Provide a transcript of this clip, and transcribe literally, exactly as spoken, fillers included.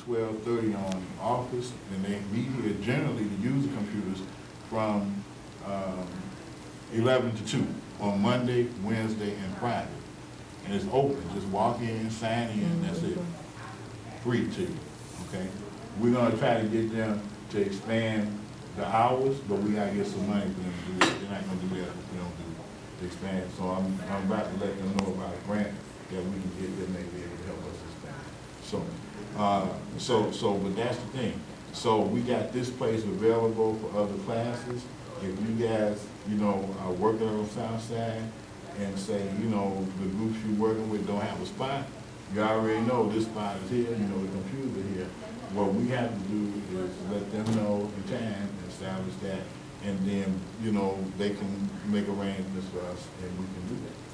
twelve thirty on office, and they meet here generally to use the computers from um, eleven to two on Monday, Wednesday, and Friday. And it's open, just walk in, sign in, that's it. Free to you, okay? We're gonna try to get them to expand the hours, but we gotta get some money for them to do it. They're not gonna do that if we don't do the expand. So I'm, I'm about to let them know about a grant that we can get that may be able to help us expand. So, uh, so, so, but that's the thing. So we got this place available for other classes. If you guys, you know, are working on Southside and say, you know, the groups you're working with don't have a spot, you already know this spot is here, you know, the computers are here. What we have to do is let them know the time, establish that, and then, you know, they can make arrangements for us and we can do that.